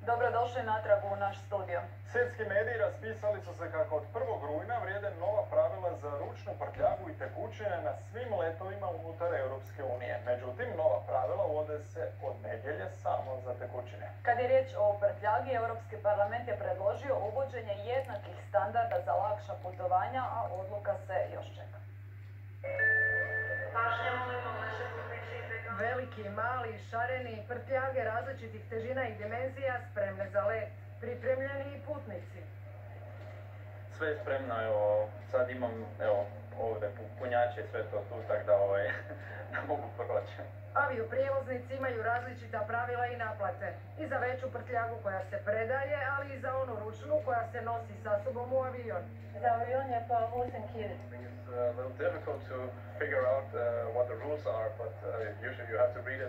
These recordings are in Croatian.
Dobrodošli natrag u naš studio. Svjetski mediji raspisali su se kako od 1. rujna vrijede nova pravila za ručnu prtljagu i tekućine na svim letovima unutar Europske unije. Međutim, nova pravila uvode se od nedjelje samo za tekućine. Kad je riječ o prtljagi, Europski parlament je predložio uvođenje jednakih standarda za lakša putovanja, a odluka se još čeka. Veliki, mali, šareni, prtljage različitih težina i dimenzija spremne za let, pripremljeni i putnici. Sve je spremno, evo, sad imam, evo, ovdje punjače i sve to tu, tako da, da mogu proći. Avioprijevoznici imaju različita pravila i naplate. I za veću prtljagu koja se predaje, ali i za onu ručnu koja se nosi sa sobom u avion. Za avion je to 8 kg. It's a little difficult to figure out what the rules are, but usually you have to read it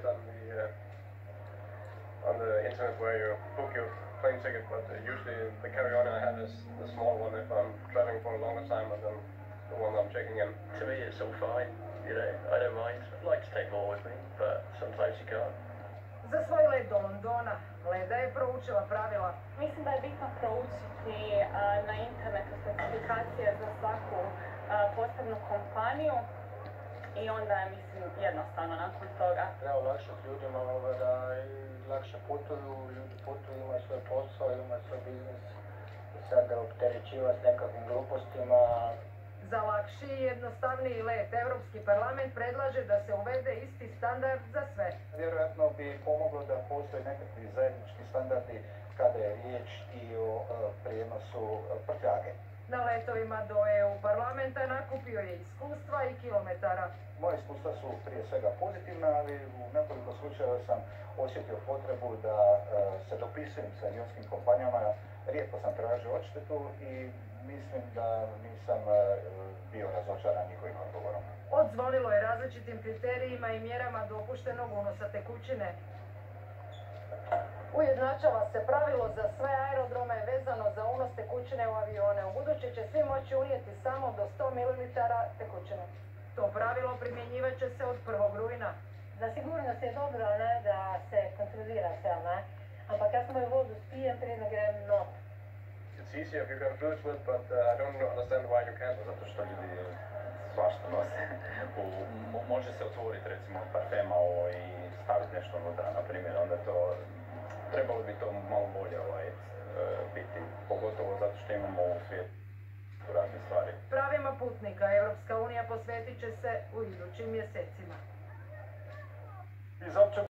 on the internet where you book your plane ticket. But usually the carry-on I have is the small one if I'm traveling for a longer time than the one I'm checking in. To me, it's all fine. You know, I don't mind. I'd like to take more with me, but sometimes you can't. Za svoj let do Londona, Leda je proučila pravila. Mislim da je bitno proučiti na internetu specifikacije za svaku posebnu kompaniju i onda je, mislim, jednostavno nakon toga. Treba olakšati ljudima da i lakše putuju, ljudi putuju, imaju svoj posao, imaju svoj biznis i sad da opterećivati s nekakvim glupostima. Za lakši i jednostavniji let, Europski parlament predlaže da se uvede isti standard za sve. Vjerojatno bi pomoglo da postoje nekakvi zajednički standardi kada je riječ i o prijenosu prtljage. Na letovima do EU parlamenta nakupio je iskustva i kilometara. Moje iskustva su prije svega pozitivna, ali u nekoliko slučajeva sam osjetio potrebu da se dopisujem sa avionskim kompanijama. Rijetko sam tražio odštetu i mislim da nisam bio razočaran njihovim odgovorom. Odzvonilo je različitim kriterijima i mjerama dopuštenog unosa tekućine. Ujednačava se pravilo za sve aerodrome vezano za unos tekućine u avione. Ubuduće će svi moći unijeti samo do 100 ml tekućine. To pravilo primjenjivat će se od 1. rujna. Za sigurnost je dobro, ne, da se kontrolira sve, ne? Ampak jaz moju vodu spijem prije nego grem not. It's easier if you can fluids with, but I don't understand why you can't. Zato što ljudi svašta nose. Može se otvoriti, recimo, od parfema i staviti nešto unutra, na primjer, onda to, trebalo bi to malo bolje biti, pogotovo zato što imamo u svijetu razne stvari. Pravima putnika Europska unija posvetit će se u idućim mjesecima. Iz opće